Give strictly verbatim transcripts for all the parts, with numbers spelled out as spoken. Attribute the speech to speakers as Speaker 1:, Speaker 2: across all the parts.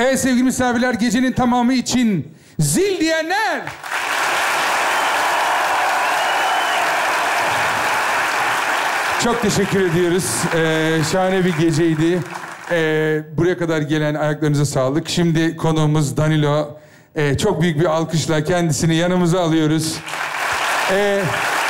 Speaker 1: Evet sevgili misafirler, gecenin tamamı için zil diyenler. Çok teşekkür ediyoruz. Ee, şahane bir geceydi. Ee, buraya kadar gelen ayaklarınıza sağlık. Şimdi konuğumuz Danilo. Ee, çok büyük bir alkışla kendisini yanımıza alıyoruz. Ee,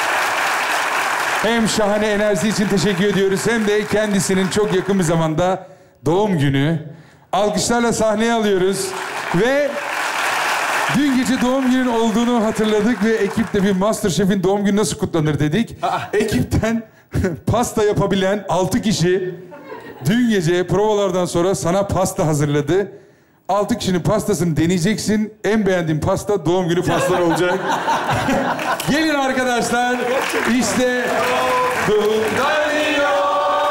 Speaker 1: hem şahane enerjisi için teşekkür ediyoruz, hem de kendisinin çok yakın bir zamanda doğum günü. Alkışlarla sahneye alıyoruz. Ve dün gece doğum günün olduğunu hatırladık ve ekiple bir MasterChef'in doğum günü nasıl kutlanır dedik. Ekipten pasta yapabilen altı kişi dün gece provalardan sonra sana pasta hazırladı. Altı kişinin pastasını deneyeceksin. En beğendiğin pasta doğum günü pastan olacak. Gelin arkadaşlar. İşte Danilo.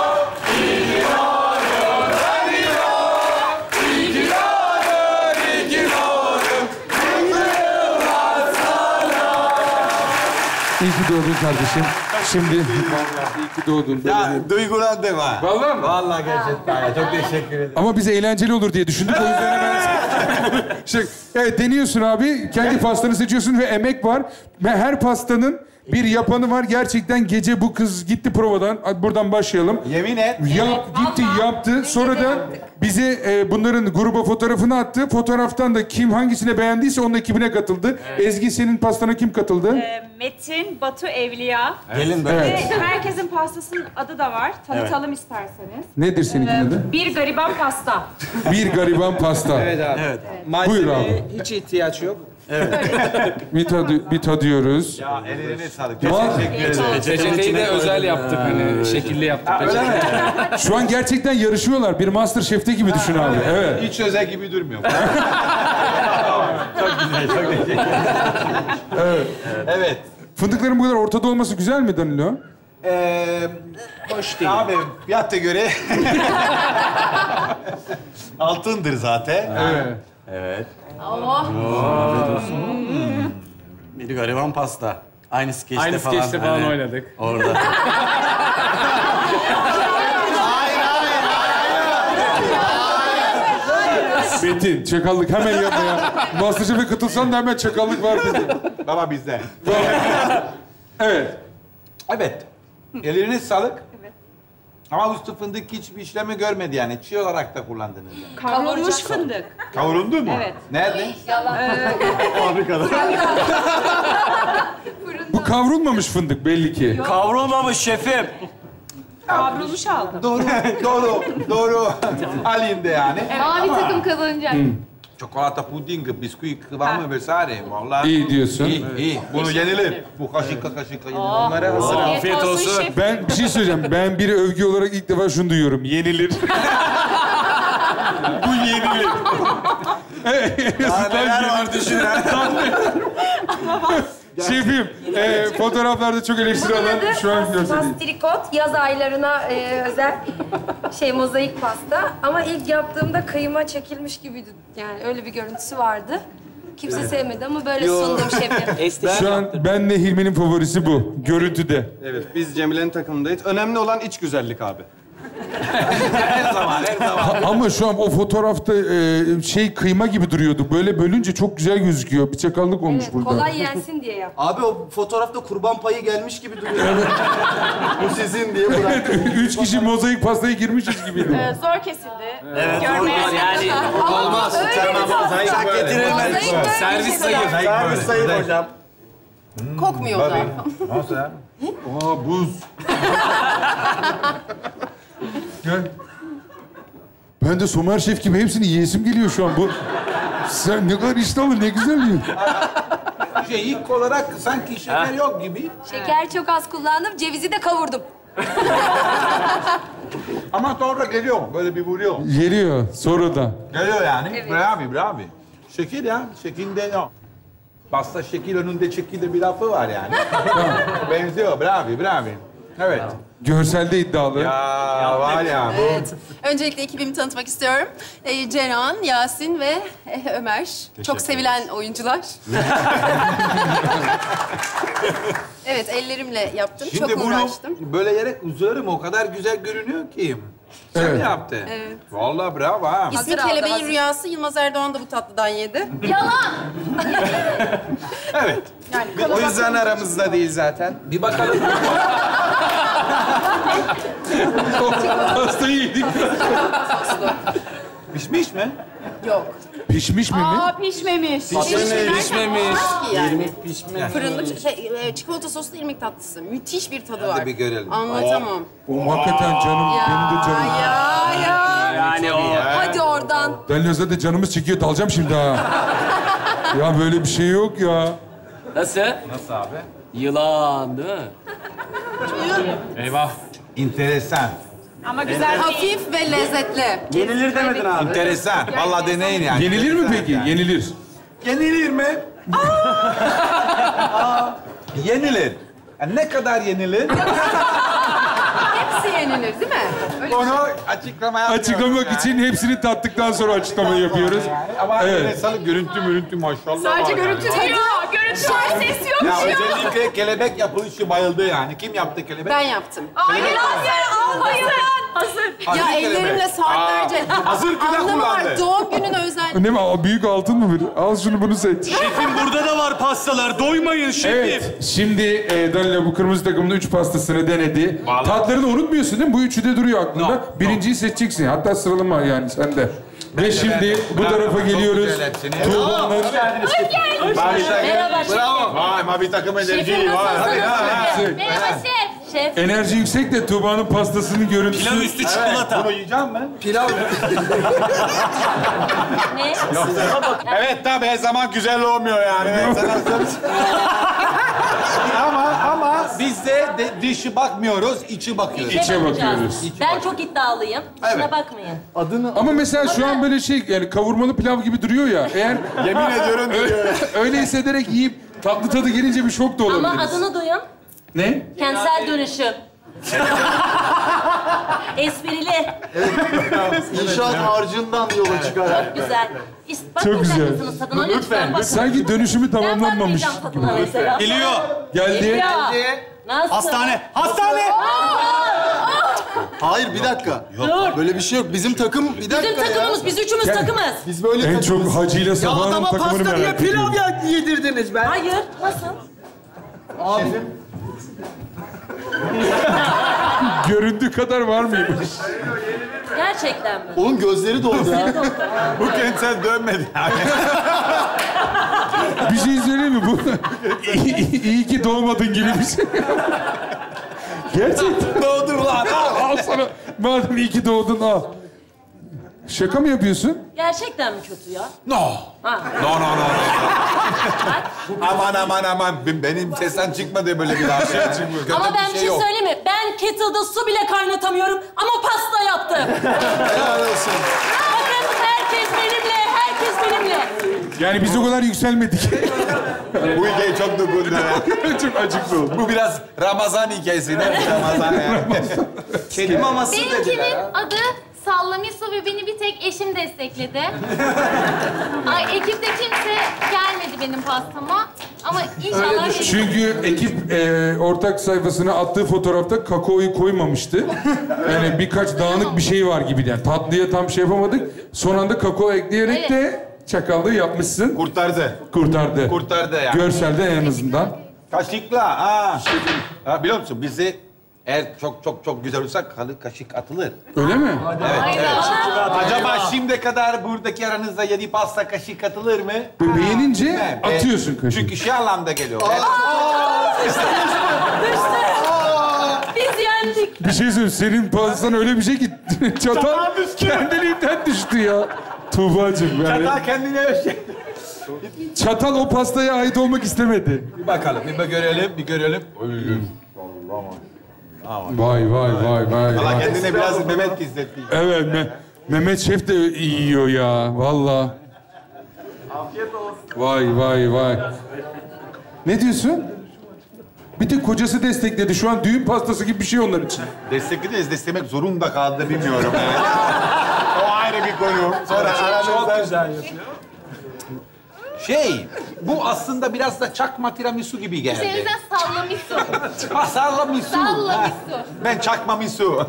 Speaker 1: İyi ki doğdun kardeşim. Şimdi iyi ki doğdun.
Speaker 2: Ya duygulandım ha.
Speaker 1: Vallahi mi?
Speaker 2: Vallahi gerçekten ya. Çok teşekkür ederim.
Speaker 1: Ama bize eğlenceli olur diye düşündük. O yüzden hemen... şey, evet, deniyorsun abi. Kendi pastanı seçiyorsun ve emek var. Ve her pastanın bir yapanı var. Gerçekten gece bu kız gitti provadan. Hadi buradan başlayalım.
Speaker 2: Yemin et.
Speaker 1: Yap, gitti, yaptı. Sonra da bize e, bunların gruba fotoğrafını attı. Fotoğraftan da kim hangisine beğendiyse onun ekibine katıldı. Evet. Ezgi, senin pastana kim katıldı?
Speaker 3: Ee, Metin, Batu, Evliya.
Speaker 2: Gelin böyle.
Speaker 3: Evet. Ve herkesin pastasının adı da var. Tanıtalım evet. isterseniz.
Speaker 1: Nedir seninki
Speaker 3: Ee,
Speaker 1: adı?
Speaker 3: Bir gariban pasta.
Speaker 1: Bir gariban pasta.
Speaker 4: Evet abi. Evet.
Speaker 1: Buyur abi.
Speaker 4: Malzemeye hiç ihtiyaç yok.
Speaker 1: Evet. bir, tadı, bir tadıyoruz.
Speaker 2: Ya ellerine sağlık.
Speaker 1: Ma-
Speaker 2: Teşekkür ederim.
Speaker 4: Reçeteyi de özel yaptık hani, şekilli yaptık.
Speaker 2: Öyle mi?
Speaker 1: Şu an gerçekten yarışıyorlar. Bir MasterChef'te gibi düşün abi. Evet.
Speaker 2: Hiç özel gibi durmuyor. Çok güzel, çok teşekkür ederim.
Speaker 1: Evet.
Speaker 2: Evet.
Speaker 1: Fındıkların bu kadar ortada olması güzel mi Danilo?
Speaker 2: Ee,
Speaker 4: Hoş değil.
Speaker 2: abi fiyata göre altındır zaten.
Speaker 1: Evet.
Speaker 5: Evet.
Speaker 3: Oh.
Speaker 5: Bir gariban pasta. Aynı skeçte
Speaker 4: Aynı
Speaker 5: falan.
Speaker 4: skeçte falan
Speaker 5: hani
Speaker 4: oynadık.
Speaker 5: Orada.
Speaker 1: Metin, çakallık hemen yapma ya. MasterChef'e katılsan da hemen çakallık var dedi.
Speaker 2: Baba bizde.
Speaker 1: Evet.
Speaker 2: Evet. Ellerine sağlık. Evet. Ama üstü fındık hiçbir işlemi görmedi yani. Çiğ olarak da kullandınız yani.
Speaker 3: Kavrulmuş fındık.
Speaker 2: Kavruldu mu?
Speaker 3: Evet.
Speaker 2: Nerede? Fabrikada.
Speaker 1: Bu kavrulmamış fındık belli ki.
Speaker 5: Kavrulmamış şefim.
Speaker 3: Kavrulmuş aldım.
Speaker 2: Doğru, doğru, doğru. Alayım de yani.
Speaker 6: Mavi takım kazanacak.
Speaker 2: Çikolata, puding, bisküvi kıvamı vesaire. Vallahi
Speaker 1: İyi diyorsun.
Speaker 2: İyi, iyi. Bunu yenilir. Bu kaşıkla kaşıkla yenilir. Onlara hazır.
Speaker 5: Afiyet olsun.
Speaker 3: şef.
Speaker 1: Ben bir şey söyleyeceğim. Ben bir övgü olarak ilk defa şunu duyuyorum. Yenilir. Bu yenilir.
Speaker 2: Daha neler var düşün ha.
Speaker 1: Şefim, e, fotoğraflarda çok eleştiri alan şu an görsel.
Speaker 7: Pastrikot, yaz aylarına e, özel şey mozaik pasta. Ama ilk yaptığımda kıyma çekilmiş gibiydi. Yani öyle bir görüntüsü vardı. Kimse sevmedi ama böyle sundum şefim.
Speaker 1: Şu an benle Hilmi'nin favorisi bu. Görüntüde.
Speaker 8: Evet, biz Cemile'nin takımındayız. Önemli olan iç güzellik abi.
Speaker 2: Her zaman, her zaman.
Speaker 1: Ha, ama şu an o fotoğrafta e, şey kıyma gibi duruyordu. Böyle bölünce çok güzel gözüküyor. Bir çakallık olmuş
Speaker 7: Evet,
Speaker 1: burada.
Speaker 7: kolay yensin diye yaptım.
Speaker 8: Abi o fotoğrafta kurban payı gelmiş gibi duruyor. Bu sizin diye bıraktım.
Speaker 1: Üç kişi mozaik pastaya girmişiz gibiydi.
Speaker 3: Ee, zor kesildi.
Speaker 5: Evet.
Speaker 3: Görmeye
Speaker 5: Yani
Speaker 2: Olmaz. Sen getirilmez.
Speaker 4: Servis zayıf.
Speaker 8: Servis sayın hocam.
Speaker 6: Kokmuyor da.
Speaker 2: Nasıl ya?
Speaker 1: Aa buz. Gel. Ben de Somer Şef gibi hepsini yiyesim geliyor şu an. Bu sen ne kadar iştahlı, ne güzel yiyorsun.
Speaker 2: Şey, ilk olarak sanki şeker yok gibi.
Speaker 7: Şeker çok az kullandım, cevizi de kavurdum.
Speaker 2: Ama sonra geliyor, böyle bir vuruyor.
Speaker 1: Geliyor sonra da.
Speaker 2: Geliyor yani.
Speaker 7: Evet.
Speaker 2: Bravo, bravo. Şekil ya, şekilde yok. Pasta şekil önünde şekilde bir lafı var yani. Benziyor, bravo, bravo. Evet.
Speaker 1: Görselde iddialı.
Speaker 2: Ya var ya. Bu...
Speaker 6: Evet. Öncelikle ekibimi tanıtmak istiyorum. Ee, Ceren, Yasin ve e, Ömer. Çok sevilen oyuncular. Evet, ellerimle yaptım.
Speaker 2: Şimdi
Speaker 6: Çok
Speaker 2: bunu
Speaker 6: uğraştım.
Speaker 2: böyle yere uzarım, o kadar güzel görünüyor ki. Sen
Speaker 1: Evet.
Speaker 2: mi yaptın?
Speaker 6: Evet.
Speaker 2: Vallahi bravo ha.
Speaker 6: İsmi
Speaker 7: aldı,
Speaker 6: Kelebeğin
Speaker 7: hazır.
Speaker 6: Rüyası. Yılmaz Erdoğan da bu tatlıdan yedi.
Speaker 7: Yalan.
Speaker 2: Evet.
Speaker 4: O yüzden aramızda değil zaten.
Speaker 2: Bir bakalım.
Speaker 1: Pastayı yedik.
Speaker 2: Pişmiş mi?
Speaker 6: Yok.
Speaker 1: Pişmiş mi mi?
Speaker 3: Aa pişmemiş.
Speaker 4: Pişmemiş.
Speaker 6: Yani.
Speaker 4: Pişmemiş.
Speaker 6: Fırınlı şey, e, çikolata soslu irmik tatlısı. Müthiş bir tadı var.
Speaker 2: Hadi bir görelim.
Speaker 6: Anlatamam.
Speaker 1: O hakikaten canım, benim de canım.
Speaker 6: Ya ya.
Speaker 5: Yani o.
Speaker 6: Hadi oradan.
Speaker 1: Delnöz'de de canımız çekiyor, dalacağım şimdi ha. Ya böyle bir şey yok ya.
Speaker 5: Nasıl?
Speaker 2: Nasıl abi?
Speaker 5: Yılan değil mi?
Speaker 4: Eyvah.
Speaker 2: Enteresan.
Speaker 3: Ama güzel değil.
Speaker 6: Hafif ve lezzetli.
Speaker 5: Yenilir demedin abi.
Speaker 2: Enteresan. Vallahi deneyin yani.
Speaker 1: Yenilir mi
Speaker 2: Enteresan
Speaker 1: peki?
Speaker 2: yani.
Speaker 1: Yenilir.
Speaker 2: Yenilir mi? Aa! Yenilir. Yani ne kadar yenilir?
Speaker 6: Hepsi yenilir değil mi? Öyle
Speaker 2: Onu açıklama yapmıyoruz.
Speaker 1: Açıklamak
Speaker 2: yani.
Speaker 1: için hepsini tattıktan sonra açıklama yapıyoruz.
Speaker 2: Ama
Speaker 1: Evet.
Speaker 2: evet. Salı görüntü mürüntü maşallah
Speaker 6: Sadece
Speaker 2: var
Speaker 6: görüntü
Speaker 2: yani.
Speaker 6: değil.
Speaker 3: Yok, görüntü var, ses yok.
Speaker 2: Ya özellikle kelebek yapılışı bayıldı yani. Kim yaptı kelebek?
Speaker 6: Ben yaptım.
Speaker 3: Hayır, hayır, almayın. Hazır.
Speaker 6: Ya
Speaker 2: Hazır
Speaker 6: ellerimle
Speaker 2: kelebek.
Speaker 6: saatlerce.
Speaker 2: Aa, hazır kına
Speaker 6: Anlamı var.
Speaker 2: kullandı.
Speaker 6: Doğum gününe özel.
Speaker 1: Ne mi? Aa, büyük altın mı bir? Al şunu bunu seç.
Speaker 5: Şefim burada da var pastalar. Doymayın şefim.
Speaker 1: Evet, şimdi e, Danilo bu kırmızı takımın üç pastasını denedi.
Speaker 2: Vallahi.
Speaker 1: Tatlarını unutmuyorsun değil mi? Bu üçü de duruyor aklında.
Speaker 2: No,
Speaker 1: Birinciyi seçeceksin. Hatta sıralama yani sende. Ve şimdi bu
Speaker 2: Bravo,
Speaker 1: tarafa
Speaker 2: çok
Speaker 1: geliyoruz.
Speaker 2: güzel hepsini.
Speaker 1: Tuğba'nın...
Speaker 7: Merhaba şef.
Speaker 2: Bravo. Vay mavi takım enerji. Vay. Hadi ha. ha.
Speaker 7: Merhaba şef. Şef.
Speaker 1: Enerji yüksek de Tuğba'nın pastasının görüntüsü...
Speaker 5: Pilav üstü çikolata.
Speaker 2: Bunu yiyeceğim mi?
Speaker 7: Ne?
Speaker 2: Evet tabii her zaman güzel olmuyor yani. Evet, sen hazır. ama ama biz de, de dışı bakmıyoruz, içi bakıyoruz.
Speaker 1: İçe bakıyoruz.
Speaker 7: Ben çok iddialıyım.
Speaker 2: Evet.
Speaker 7: Şuna bakmayın.
Speaker 1: Ama mesela şu an böyle şey yani kavurmalı pilav gibi duruyor ya. Eğer
Speaker 2: Yemin ediyorum diyor.
Speaker 1: öyle hissederek yiyip tatlı tadı gelince bir şok da olabiliriz.
Speaker 7: Ama adını duyun.
Speaker 1: Ne?
Speaker 7: Kentsel dönüşüm. Esprili.
Speaker 8: İnşaat harcından yola çıkarak.
Speaker 7: Güzel. İst,
Speaker 1: Çok
Speaker 7: bakmayacak
Speaker 1: güzel.
Speaker 7: mısınız tadına? Lütfen bakın.
Speaker 1: Sanki dönüşümü
Speaker 7: Ben
Speaker 1: tamamlanmamış.
Speaker 7: bakmayacağım tadına mesela.
Speaker 5: Geliyor.
Speaker 1: Geldi.
Speaker 7: Geliyor. Nasıl?
Speaker 5: Hastane. Hastane.
Speaker 8: Hayır bir dakika.
Speaker 7: Dur.
Speaker 8: Böyle bir şey yok. Bizim takım bir dakika
Speaker 7: Bizim
Speaker 8: ya.
Speaker 7: takımımız, biz üçümüz takımız.
Speaker 8: Biz böyle
Speaker 1: En
Speaker 8: takımız.
Speaker 1: çok Hacı ile Safa'nın takımını merak ediyorum.
Speaker 8: yedirdiniz ben?
Speaker 7: Hayır, nasıl?
Speaker 1: Göründüğü kadar var mıymış?
Speaker 7: Gerçekten mi?
Speaker 8: Onun gözleri doldu ya.
Speaker 2: Bu kentsel dönmedi yani.
Speaker 1: Bir şey söyleyeyim mi? Bu iyi, iyi ki doğmadın gibi bir şey. Gerçekten.
Speaker 2: Doğdu ulan.
Speaker 1: Al sana. Madem iyi ki doğdun al. Şaka mı yapıyorsun?
Speaker 7: Gerçekten mi kötü ya?
Speaker 2: No.
Speaker 7: Ha.
Speaker 2: No, no, no, no. aman, aman, aman. Benim sesten çıkmadı böyle bir daha. Şey çıkmıyor.
Speaker 7: Ama
Speaker 2: Kötü
Speaker 7: ben bir şey
Speaker 2: yok.
Speaker 7: söyleyeyim mi? Ben kettle'da su bile kaynatamıyorum ama pasta yaptım.
Speaker 8: Helal olsun.
Speaker 7: Bakın herkes benimle, herkes benimle.
Speaker 1: Yani biz o kadar yükselmedik.
Speaker 2: Bu hikaye çok dokundu.
Speaker 1: Çok acıklı oldu.
Speaker 2: Bu biraz Ramazan hikayesi değil mi? Ramazan yani.
Speaker 4: Kedi maması dediler.
Speaker 9: Benimkinin adı Sallamiso ve beni bir tek eşim destekledi. Ay ekipte kimse gelmedi benim pastama. Ama inşallah gelir.
Speaker 1: Çünkü ekip e, ortak sayfasına attığı fotoğrafta kakaoyu koymamıştı. Yani birkaç dağınık bir şey var gibi. Yani tatlıya tam şey yapamadık. Son anda kakao ekleyerek
Speaker 9: Evet.
Speaker 1: de çakallığı yapmışsın.
Speaker 2: Kurtardı.
Speaker 1: Kurtardı.
Speaker 2: Kurtardı yani.
Speaker 1: Görselde en azından.
Speaker 2: Kaşıkla. Ha. Ha, biliyor musun bizi eğer çok çok çok güzel olursa kalı kaşık atılır.
Speaker 1: Öyle mi?
Speaker 2: Evet, evet. Acaba şimdiye kadar buradaki aranızda yedi pasta kaşık atılır mı?
Speaker 1: Ve beğenince
Speaker 2: Bilmem.
Speaker 1: atıyorsun
Speaker 2: E,
Speaker 1: kaşığı.
Speaker 2: Çünkü şey anlamda geliyor.
Speaker 7: Biz yendik.
Speaker 1: Bir şey söyleyeyim. Senin pastan öyle bir şey ki çatal kendiliğinden düştü ya. Tuğba'cığım yani.
Speaker 2: Çatal kendine ölçecek.
Speaker 1: Çatal o pastaya ait olmak istemedi.
Speaker 2: Bir bakalım, bir görelim, bir görelim.
Speaker 1: Vay vay vay vay.
Speaker 2: Allah
Speaker 1: vay.
Speaker 2: kendine biraz Mehmet hissetti.
Speaker 1: Evet Me- Mehmet Şef de iyi yiyor ya. Vallahi.
Speaker 8: Afiyet olsun.
Speaker 1: Vay vay vay. Ne diyorsun? Bir tek kocası destekledi. Şu an düğün pastası gibi bir şey onlar için.
Speaker 2: Destekli desteklemek zorunda kaldı bilmiyorum yani. O ayrı bir konu. Sonra aranızda...
Speaker 4: Güzel yapıyor.
Speaker 2: Şey, bu aslında biraz da çakma tiramisu gibi geldi.
Speaker 9: Üzerinizden sallamisu.
Speaker 2: Ah, sallamisu.
Speaker 9: Sallamisu.
Speaker 2: Ben çakma misu.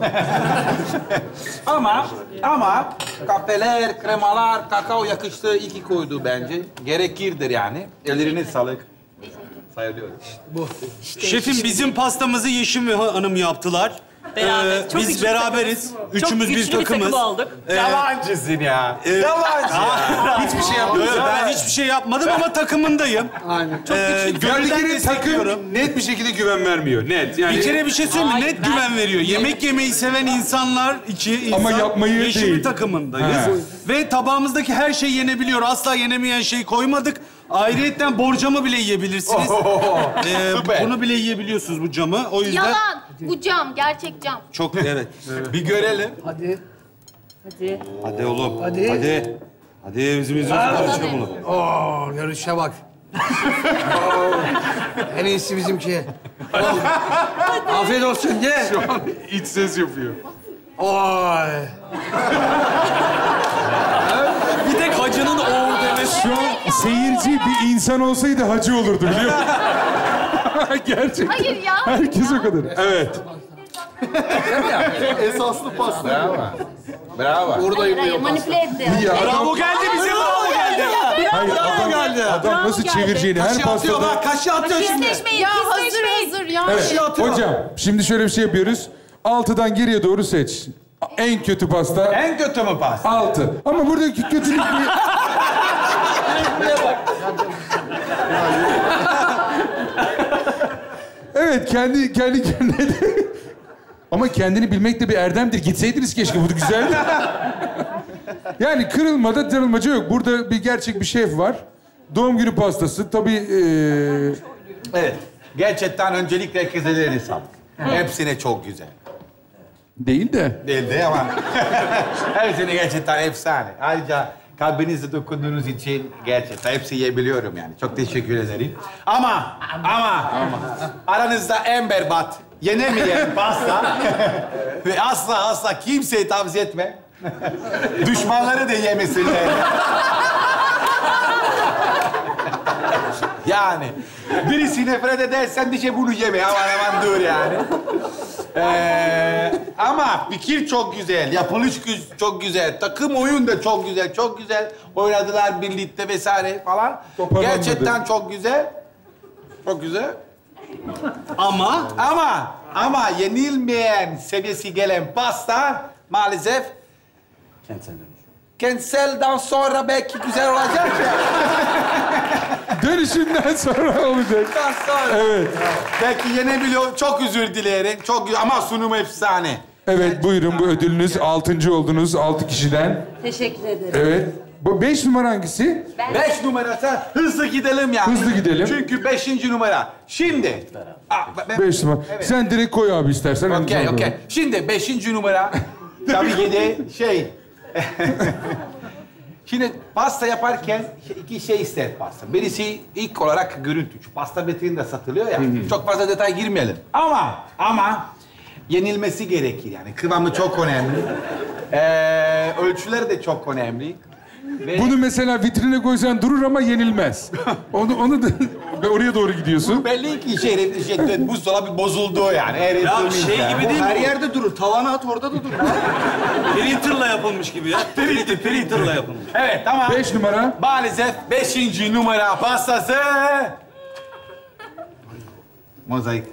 Speaker 2: ama, ama kahveler, kremalar, kakao yakıştığı iki koydu bence. Gerekirdir yani. Ellerine sağlık. Sayılıyoruz.
Speaker 5: Şefim bizim pastamızı Yeşim Hanım yaptılar.
Speaker 10: Beraber.
Speaker 5: Ee,
Speaker 10: Çok
Speaker 5: biz
Speaker 10: güçlü
Speaker 5: beraberiz. Üçümüz
Speaker 10: Çok
Speaker 5: bir
Speaker 10: güçlü bir
Speaker 5: takımız.
Speaker 10: takım olduk.
Speaker 5: Ee,
Speaker 2: Yalancısın ya. Yalancı ya.
Speaker 5: Hiçbir şey yapmadım. Ben hiçbir şey yapmadım ama takımındayım.
Speaker 8: Aynen.
Speaker 5: Çok ee,
Speaker 1: Yani bir
Speaker 5: gönülden
Speaker 1: kere
Speaker 5: destekliyorum.
Speaker 1: takım net bir şekilde güven vermiyor. Net. Yani
Speaker 5: Bir kere bir şey söyleyeyim mi?
Speaker 10: Hayır,
Speaker 5: Net
Speaker 10: ben-
Speaker 5: güven veriyor. Yemek yemeyi seven insanlar iki insan
Speaker 1: Ama yapmayı
Speaker 5: Yeşim'in
Speaker 1: değil.
Speaker 5: takımındayız.
Speaker 1: Ha.
Speaker 5: Ve tabağımızdaki her şey yenebiliyor. Asla yenemeyen şey koymadık. Ayrıyetten borcamı bile yiyebilirsiniz. Ee,
Speaker 2: Süper.
Speaker 5: bunu bile yiyebiliyorsunuz bu camı. O yüzden
Speaker 9: Yalan. Bu cam. Gerçek cam.
Speaker 5: çok evet.
Speaker 2: Bir görelim.
Speaker 8: Hadi.
Speaker 5: Hadi oğlum.
Speaker 8: Hadi.
Speaker 5: Hadi. Hadi bizim yüzümüzden bunu.
Speaker 8: Oo, görüşe bak. Oo, en iyisi bizimki. Oh. Afiyet olsun, ye.
Speaker 1: şu an iç ses yapıyor.
Speaker 8: Oy.
Speaker 10: Bir tek hacının oğlu demesi.
Speaker 1: Şu an seyirci bir insan olsaydı hacı olurdu biliyor musun? Gerçekten.
Speaker 9: Hayır ya.
Speaker 1: Herkes o kadar. Evet.
Speaker 8: Esaslı pasta.
Speaker 2: Bravo. Bravo.
Speaker 9: Hayır, hayır. Manipüle etti.
Speaker 1: Ya adam,
Speaker 5: Bravo geldi bize bravo geldi.
Speaker 1: hayır, adam,
Speaker 8: geldi.
Speaker 1: adam nasıl çevireceğini her pastada...
Speaker 8: kaşı atıyor şimdi.
Speaker 6: Ya hazır hazır ya.
Speaker 1: Evet. Hocam, şimdi şöyle bir şey yapıyoruz. Altıdan geriye doğru seç. En kötü pasta
Speaker 2: En kötü mü pasta?
Speaker 1: altı. Ama buradaki kötülük bir... Evet, kendi kendi kendine de... Ama kendini bilmek de bir erdemdir. Gitseydiniz keşke, bu da güzeldi. Yani kırılmada kırılmaca yok. Burada bir gerçek bir şef var. Doğum günü pastası. Tabii... eee,
Speaker 2: Evet. Gerçekten öncelikle herkese ellerine sağlık. Hepsine çok güzel.
Speaker 1: değil de...
Speaker 2: Değildi ama hepsine gerçekten efsane. Ayrıca kalbinize dokunduğunuz için gerçekten hepsi yiyebiliyorum yani. Çok teşekkür ederim. Ama, ama, aranızda en berbat, yenemeyen pasta ve asla asla kimseye tavsiye etme. Düşmanları da yemesinler. Yani birisi nefret edersen diyecek bunu yeme. Aman aman dur yani. Ee, ama fikir çok güzel, yapılış gü- çok güzel, takım oyun da çok güzel, çok güzel oynadılar birlikte vesaire falan.
Speaker 1: Toparlanmadı.
Speaker 2: Gerçekten çok güzel, çok güzel.
Speaker 5: Ama
Speaker 2: Ama, ama yenilmeyen seviyesi gelen pasta maalesef cancel'dan sonra belki güzel olacak ya.
Speaker 1: Dönüşünden sonra olacak.
Speaker 2: Ondan sonra.
Speaker 1: Evet.
Speaker 2: Belki yenebiliyor. Çok özür dilerim. Çok güzel ama sunum efsane.
Speaker 1: Evet, buyurun bu ödülünüz. Altıncı oldunuz, altı kişiden.
Speaker 7: Teşekkür ederim.
Speaker 1: Evet. Bu beş numara hangisi?
Speaker 2: Beş numarası hızlı gidelim ya.
Speaker 1: Hızlı gidelim.
Speaker 2: Çünkü beşinci numara. Şimdi. Aa, ben-
Speaker 1: Beş numara.
Speaker 2: Evet.
Speaker 1: Sen direkt koy abi istersen.
Speaker 2: Okey, okey. Şimdi beşinci numara. Tabii ki de şey. Şimdi pasta yaparken iki şey ister pasta. Birisi ilk olarak görüntü. Şu pasta vitrininde satılıyor ya. Çok fazla detay girmeyelim. Ama, ama yenilmesi gerekir yani. Kıvamı çok önemli. Ee, ölçüler de çok önemli. Ve
Speaker 1: Bunu mesela vitrine koysan durur ama yenilmez. Onu, onu da oraya doğru gidiyorsun.
Speaker 2: belli ki şey, şey buzdolabı bozuldu yani.
Speaker 5: ya
Speaker 2: Eritmiş
Speaker 5: şey
Speaker 2: yani.
Speaker 5: gibi değil
Speaker 8: Her
Speaker 5: mi?
Speaker 8: yerde durur. Tavana at, orada da durur.
Speaker 5: Printer'la yapılmış gibi ya. Printer, printer'la yapılmış.
Speaker 2: Evet tamam.
Speaker 1: Beş numara.
Speaker 2: Maalesef beşinci numara pastası... Mozaik.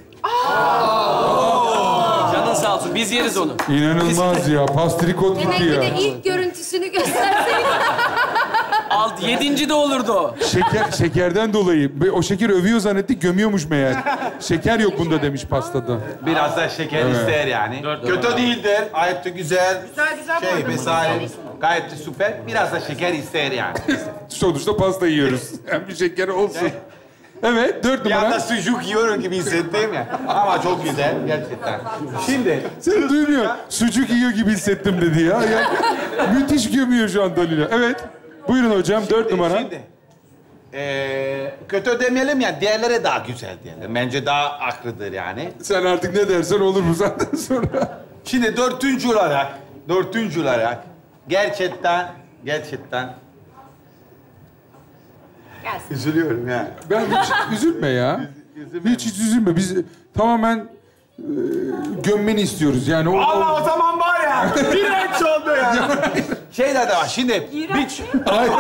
Speaker 10: Canın sağ olsun. Biz yeriz onu.
Speaker 1: İnanılmaz ya. Pastrikot
Speaker 7: Demek
Speaker 1: gibi
Speaker 7: ki
Speaker 1: ya.
Speaker 7: de ilk görüntüsünü gösterseydik.
Speaker 10: Alt, yedinci de olurdu o.
Speaker 1: Şeker, şekerden dolayı. Ve o şeker övüyor zannettik, gömüyormuş meğer. Şeker yok bunda demiş pastada.
Speaker 2: Biraz da şeker ister yani. Kötü değildir. Gayet de güzel.
Speaker 6: Güzel güzel
Speaker 2: Şey vesaire. Gayet de süper. Biraz da şeker ister yani.
Speaker 1: Sonuçta pasta yiyoruz. Hem bir şeker olsun. Evet, dört
Speaker 2: Bir anda
Speaker 1: numara.
Speaker 2: sucuk yiyorum gibi hissettim ya. Ama çok güzel gerçekten. Şimdi
Speaker 1: Sen duymuyor. Sucuk yiyor gibi hissettim dedi ya. ya. Müthiş gömüyor şu an Dalila. Evet. Buyurun hocam, dört numara.
Speaker 2: Şimdi ee, kötü demeyelim ya, diğerleri daha güzel diyelim. Bence daha aklıdır yani.
Speaker 1: Sen artık ne dersen olur bu saatten sonra.
Speaker 2: Şimdi dördüncü olarak, dördüncü olarak gerçekten, gerçekten
Speaker 3: Gelsin.
Speaker 2: Üzülüyorum ya.
Speaker 1: Ben hiç üzülme ya. Hiç hiç üzülme. Biz tamamen e, gömmeni istiyoruz. Yani o,
Speaker 2: Allah
Speaker 1: o...
Speaker 2: o zaman var ya. İğrenç oldu ya. Şeyler de var. Şimdi...
Speaker 3: İğrenç mi?
Speaker 1: Hayır.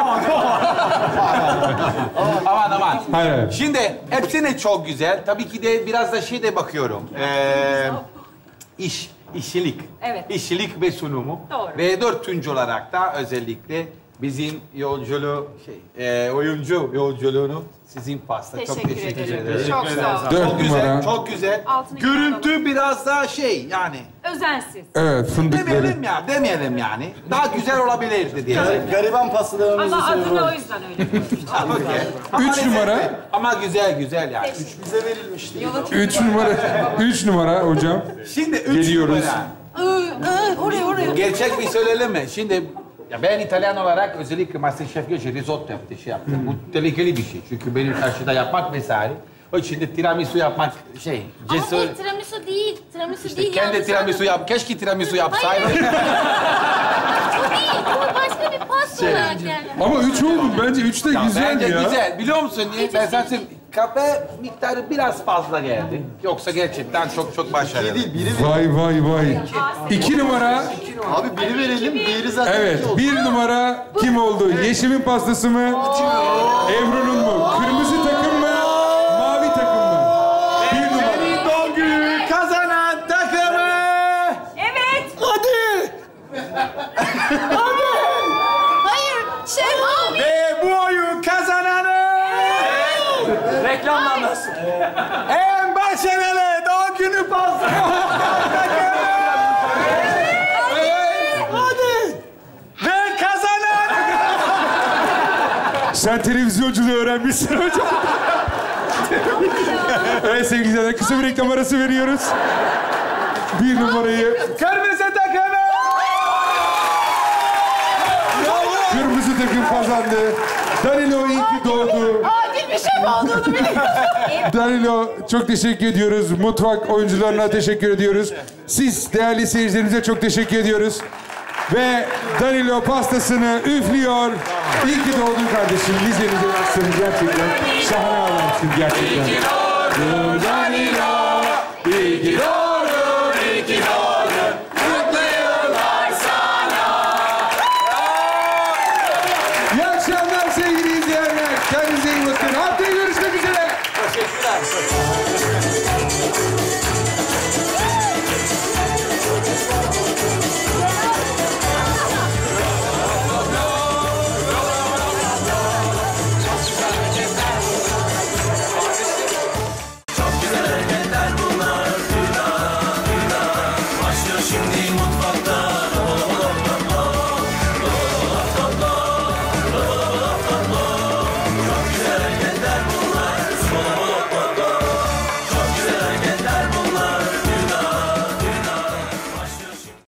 Speaker 2: Aman aman.
Speaker 1: Hayır, hayır.
Speaker 2: Şimdi hepsine çok güzel. Tabii ki de biraz da şey de bakıyorum. Ee, iş, işçilik.
Speaker 3: Evet.
Speaker 2: İşçilik ve sunumu.
Speaker 3: Doğru.
Speaker 2: Ve dördüncü olarak da özellikle bizim yolculuğu, şey, e, oyuncu yolculuğunu sizin pasta. Çok
Speaker 3: Teşekkür
Speaker 2: teşekkür
Speaker 3: ederim.
Speaker 2: ederim.
Speaker 3: Çok sağ olun.
Speaker 1: Dört
Speaker 2: Çok güzel,
Speaker 1: numara.
Speaker 2: çok güzel.
Speaker 3: Altını
Speaker 2: Görüntü biraz daha şey yani.
Speaker 3: Özensiz.
Speaker 1: Evet, fındıkları.
Speaker 2: Demeyelim ya, demeyelim yani. Daha güzel olabilirdi diye.
Speaker 5: Gariban pastalarımızı
Speaker 3: Ama adını o yüzden öyle koymuştum.
Speaker 2: Okey. Ama
Speaker 1: Üç
Speaker 2: lezzetli.
Speaker 1: numara.
Speaker 2: Ama güzel güzel yani.
Speaker 5: bize verilmişti.
Speaker 1: Üç numara. Üç numara hocam.
Speaker 2: Şimdi üç
Speaker 1: Geliyoruz.
Speaker 2: numara.
Speaker 6: Iı, ıı, oraya oraya.
Speaker 2: Gerçek bir söyleyelim mi? Şimdi ya ben İtalyan olarak özellikle MasterChef gece risotto yaptı, şey yaptım. Bu tehlikeli bir şey. Çünkü benim karşıda yapmak vesaire. O için de tiramisu yapmak şey,
Speaker 9: Ama
Speaker 2: cesur.
Speaker 9: bu tiramisu değil. Tiramisu değil.
Speaker 2: Kendi
Speaker 9: yanlış
Speaker 2: tiramisu
Speaker 9: anladın.
Speaker 2: yap. Keşke tiramisu yapsaydım.
Speaker 9: Bu değil. Bu başka bir pasta olarak yani.
Speaker 1: Ama üç oldu. Bence üç de güzel
Speaker 2: Bence
Speaker 1: ya.
Speaker 2: güzel. Biliyor musun niye?
Speaker 9: Hiç
Speaker 2: Ben
Speaker 9: güzel
Speaker 2: zaten kahve miktarı biraz fazla geldi. Yoksa gerçekten çok çok başarılı.
Speaker 1: Vay vay vay. İki numara.
Speaker 5: Abi biri verelim, diğeri zaten
Speaker 1: Evet, bir numara kim oldu? Yeşim'in pastası mı? Ebru'nun mu? Kırmızı takım mı? Mavi takım mı? Bir numara.
Speaker 2: Senin doğum günü kazanan takımı.
Speaker 3: Evet.
Speaker 2: Hadi.
Speaker 6: Hayır, şey mavi.
Speaker 2: Ve bu oyun kazananı.
Speaker 10: Reklamlar nasıl?
Speaker 2: En başarılı doğum günü pastası. Hadi. Ve kazanan.
Speaker 1: Sen televizyonculuğu öğrenmişsin hocam. Evet sevgili izleyiciler, kısa bir reklam arası veriyoruz. Bir numarayı
Speaker 2: Kırmızı takımı.
Speaker 1: kırmızı takım kazandı. Danilo iyi ki doğdu.
Speaker 6: Adil bir şey mi olduğunu biliyorum.
Speaker 1: Danilo çok teşekkür ediyoruz. Mutfak oyuncularına teşekkür ediyoruz. Siz değerli seyircilerimize çok teşekkür ediyoruz. Ve Danilo pastasını üflüyor. İyi ki doğdun kardeşim. Lizenize yaksın gerçekten. Şahane adamsın gerçekten. İyi ki doğdun Danilo. İyi ki doğdun, iyi ki doğdun. Mutlu yıllar sana. İyi akşamlar sevgili izleyenler. Kendinize